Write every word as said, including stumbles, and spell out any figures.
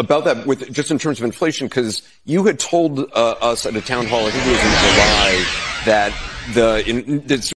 about that with just in terms of inflation, because you had told uh, us at a town hall, I think it was in July, that the in,